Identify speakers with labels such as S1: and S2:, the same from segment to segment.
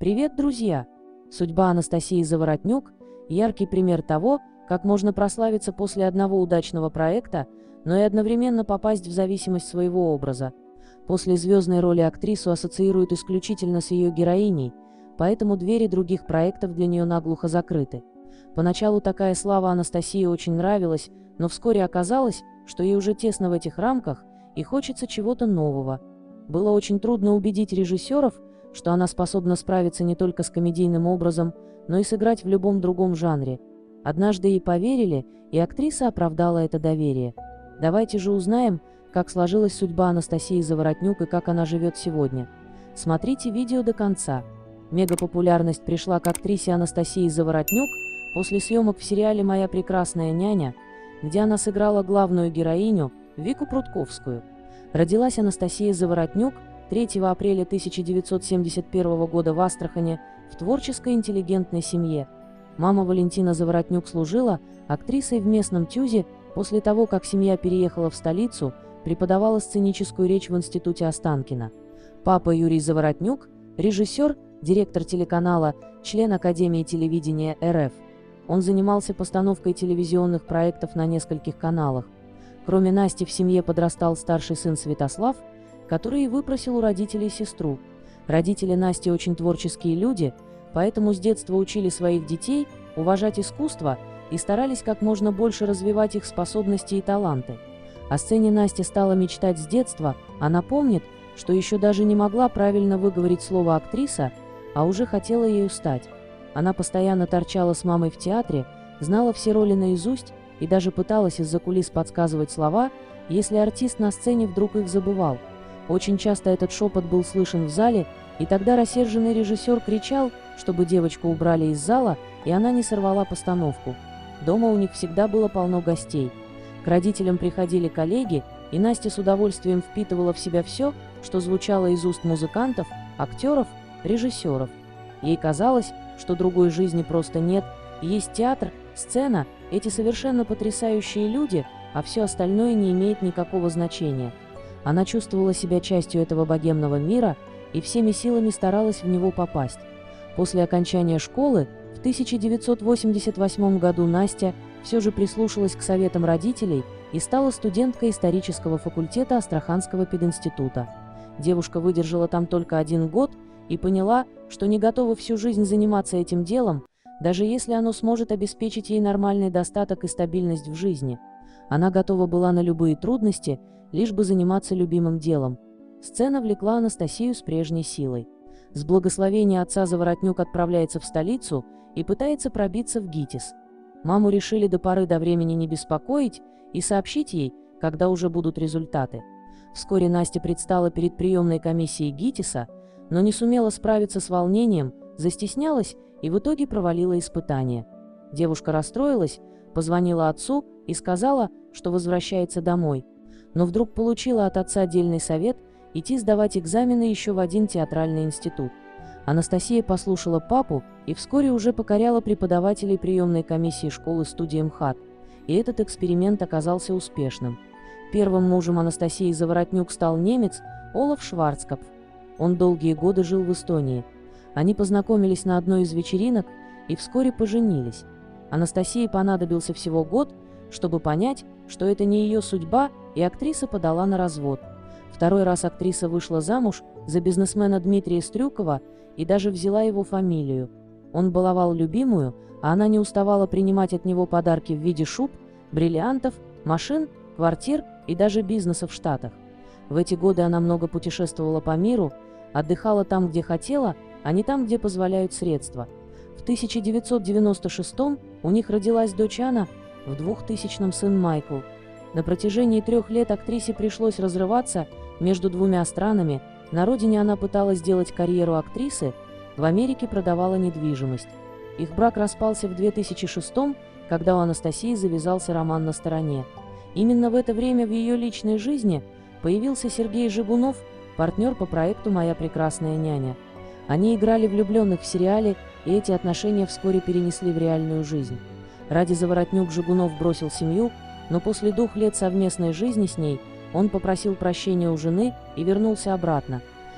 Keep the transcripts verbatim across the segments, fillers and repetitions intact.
S1: Привет, друзья! Судьба Анастасии Заворотнюк – яркий пример того, как можно прославиться после одного удачного проекта, но и одновременно попасть в зависимость своего образа. После звездной роли актрису ассоциируют исключительно с ее героиней, поэтому двери других проектов для нее наглухо закрыты. Поначалу такая слава Анастасии очень нравилась, но вскоре оказалось, что ей уже тесно в этих рамках и хочется чего-то нового. Было очень трудно убедить режиссеров, что она способна справиться не только с комедийным образом, но и сыграть в любом другом жанре. Однажды ей поверили, и актриса оправдала это доверие. Давайте же узнаем, как сложилась судьба Анастасии Заворотнюк и как она живет сегодня. Смотрите видео до конца. Мегапопулярность пришла к актрисе Анастасии Заворотнюк после съемок в сериале «Моя прекрасная няня», где она сыграла главную героиню Вику Прудковскую. Родилась Анастасия Заворотнюк третьего апреля тысяча девятьсот семьдесят первого года в Астрахани в творческой интеллигентной семье. Мама Валентина Заворотнюк служила актрисой в местном ТЮЗе, после того, как семья переехала в столицу, преподавала сценическую речь в институте Останкино. Папа Юрий Заворотнюк – режиссер, директор телеканала, член Академии телевидения эр эф. Он занимался постановкой телевизионных проектов на нескольких каналах. Кроме Насти в семье подрастал старший сын Святослав, который и выпросил у родителей сестру. Родители Насти очень творческие люди, поэтому с детства учили своих детей уважать искусство и старались как можно больше развивать их способности и таланты. О сцене Настя стала мечтать с детства, она помнит, что еще даже не могла правильно выговорить слово «актриса», а уже хотела ею стать. Она постоянно торчала с мамой в театре, знала все роли наизусть и даже пыталась из-за кулис подсказывать слова, если артист на сцене вдруг их забывал. Очень часто этот шепот был слышен в зале, и тогда рассерженный режиссер кричал, чтобы девочку убрали из зала, и она не сорвала постановку. Дома у них всегда было полно гостей. К родителям приходили коллеги, и Настя с удовольствием впитывала в себя все, что звучало из уст музыкантов, актеров, режиссеров. Ей казалось, что другой жизни просто нет, и есть театр, сцена, эти совершенно потрясающие люди, а все остальное не имеет никакого значения. Она чувствовала себя частью этого богемного мира и всеми силами старалась в него попасть. После окончания школы в тысяча девятьсот восемьдесят восьмом году Настя все же прислушалась к советам родителей и стала студенткой исторического факультета Астраханского пединститута. Девушка выдержала там только один год и поняла, что не готова всю жизнь заниматься этим делом, даже если оно сможет обеспечить ей нормальный достаток и стабильность в жизни. Она готова была на любые трудности, лишь бы заниматься любимым делом. Сцена влекла Анастасию с прежней силой. С благословения отца Заворотнюк отправляется в столицу и пытается пробиться в ГИТИС. Маму решили до поры до времени не беспокоить и сообщить ей, когда уже будут результаты. Вскоре Настя предстала перед приемной комиссией ГИТИСа, но не сумела справиться с волнением, застеснялась и в итоге провалила испытание. Девушка расстроилась, позвонила отцу и сказала, что возвращается домой. Но вдруг получила от отца отдельный совет идти сдавать экзамены еще в один театральный институт. Анастасия послушала папу и вскоре уже покоряла преподавателей приемной комиссии школы-студии МХАТ, и этот эксперимент оказался успешным. Первым мужем Анастасии Заворотнюк стал немец Олаф Шварцкопф. Он долгие годы жил в Эстонии. Они познакомились на одной из вечеринок и вскоре поженились. Анастасии понадобился всего год, чтобы понять, что это не ее судьба, и актриса подала на развод. Второй раз актриса вышла замуж за бизнесмена Дмитрия Стрюкова и даже взяла его фамилию. Он баловал любимую, а она не уставала принимать от него подарки в виде шуб, бриллиантов, машин, квартир и даже бизнеса в Штатах. В эти годы она много путешествовала по миру, отдыхала там, где хотела, а не там, где позволяют средства. В тысяча девятьсот девяносто шестом у них родилась дочь Анна, в двухтысячном сын Майкл. На протяжении трех лет актрисе пришлось разрываться между двумя странами. На родине она пыталась сделать карьеру актрисы, в Америке продавала недвижимость. Их брак распался в две тысячи шестом, когда у Анастасии завязался роман на стороне. Именно в это время в ее личной жизни появился Сергей Жигунов, партнер по проекту «Моя прекрасная няня». Они играли влюбленных в сериале, и эти отношения вскоре перенесли в реальную жизнь. Ради Заворотнюк Жигунов бросил семью, но после двух лет совместной жизни с ней он попросил прощения у жены и вернулся обратно.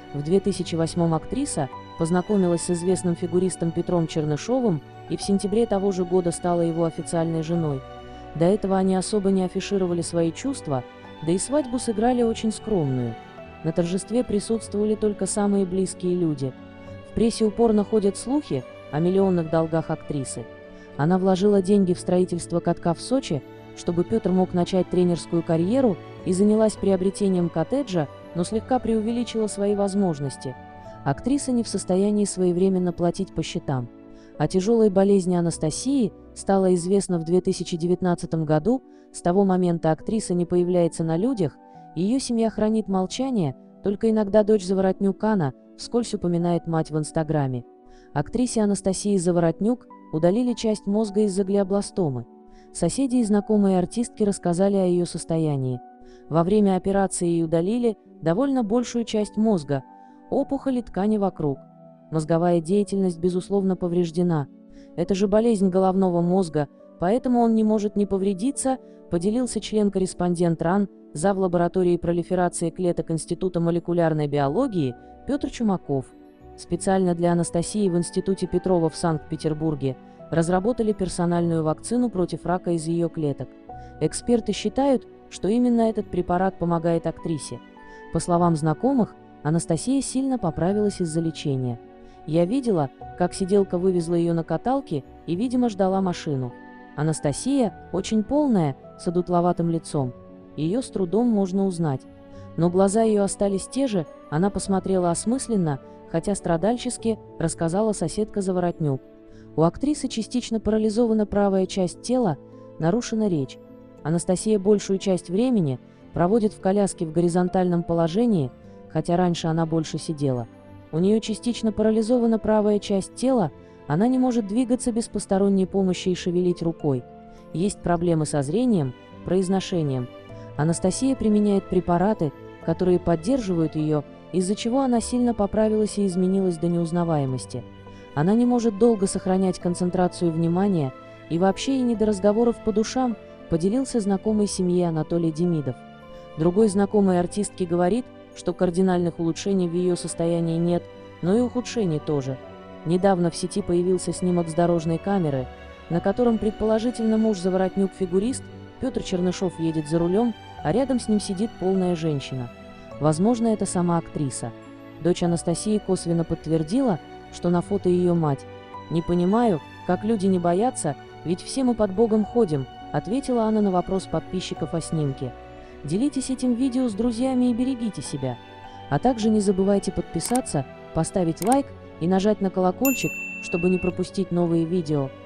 S1: В две тысячи восьмом актриса познакомилась с известным фигуристом Петром Чернышовым и в сентябре того же года стала его официальной женой. До этого они особо не афишировали свои чувства, да и свадьбу сыграли очень скромную. На торжестве присутствовали только самые близкие люди. В прессе упорно ходят слухи о миллионных долгах актрисы. Она вложила деньги в строительство катка в Сочи, чтобы Петр мог начать тренерскую карьеру, и занялась приобретением коттеджа, но слегка преувеличила свои возможности. Актриса не в состоянии своевременно платить по счетам. О тяжелой болезни Анастасии стало известно в две тысячи девятнадцатом году. С того момента актриса не появляется на людях, ее семья хранит молчание, только иногда дочь Заворотнюк-Анна вскользь упоминает мать в Инстаграме. Актрисе Анастасии Заворотнюк удалили часть мозга из-за глиобластомы. Соседи и знакомые артистки рассказали о ее состоянии. Во время операции ей удалили довольно большую часть мозга, опухоли ткани вокруг. Мозговая деятельность, безусловно, повреждена. Это же болезнь головного мозга, поэтому он не может не повредиться, поделился член-корреспондент РАН, зав. Лаборатории пролиферации клеток Института молекулярной биологии Петр Чумаков. Специально для Анастасии в Институте Петрова в Санкт-Петербурге разработали персональную вакцину против рака из ее клеток. Эксперты считают, что именно этот препарат помогает актрисе. По словам знакомых, Анастасия сильно поправилась из-за лечения. «Я видела, как сиделка вывезла ее на каталке и, видимо, ждала машину. Анастасия очень полная, с одутловатым лицом. Ее с трудом можно узнать. Но глаза ее остались те же, она посмотрела осмысленно, хотя страдальчески, рассказала соседка Заворотнюк. У актрисы частично парализована правая часть тела, нарушена речь. Анастасия большую часть времени проводит в коляске в горизонтальном положении, хотя раньше она больше сидела. У нее частично парализована правая часть тела, она не может двигаться без посторонней помощи и шевелить рукой. Есть проблемы со зрением, произношением. Анастасия применяет препараты, которые поддерживают ее, из-за чего она сильно поправилась и изменилась до неузнаваемости. Она не может долго сохранять концентрацию внимания, и вообще и не до разговоров по душам, поделился знакомый семьи Анатолий Демидов. Другой знакомый артистки говорит, что кардинальных улучшений в ее состоянии нет, но и ухудшений тоже. Недавно в сети появился снимок с дорожной камеры, на котором предположительно муж Заворотнюк-фигурист Петр Чернышов едет за рулем, а рядом с ним сидит полная женщина. Возможно, это сама актриса. Дочь Анастасии косвенно подтвердила, что на фото ее мать. «Не понимаю, как люди не боятся, ведь все мы под Богом ходим», ответила она на вопрос подписчиков о снимке. Делитесь этим видео с друзьями и берегите себя. А также не забывайте подписаться, поставить лайк и нажать на колокольчик, чтобы не пропустить новые видео.